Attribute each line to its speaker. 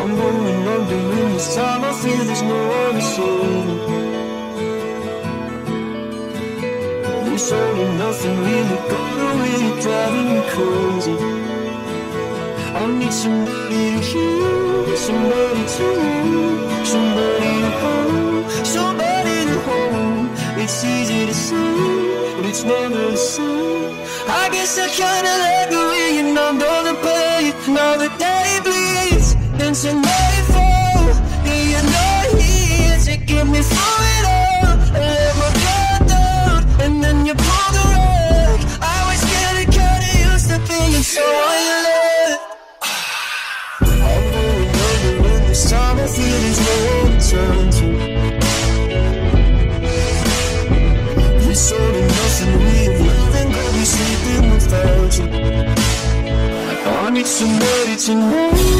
Speaker 1: I'm going under in this time. I feel there's no one to save me. This all or nothing really got away, driving me crazy. I need somebody to hear, somebody to know, somebody to hold, somebody to hold. It's easy to say, but it's never the same. I guess I kinda like the way you numbed all the pain. Now the day bleeds into nightfall, and you're not here to get me through it all. I let my guard down, and then you pulled the rug. I was getting kinda used to being so alone. I'm going under, and this time I feel there's no one to turn to. It's all or nothing, we've living, go be sleeping without you. I need somebody to know.